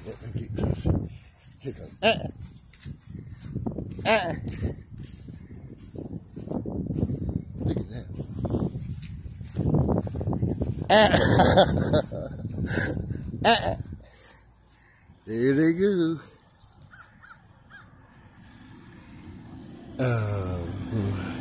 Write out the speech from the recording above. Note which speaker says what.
Speaker 1: Let them get close. Here goes. Look at that. There they go. Oh.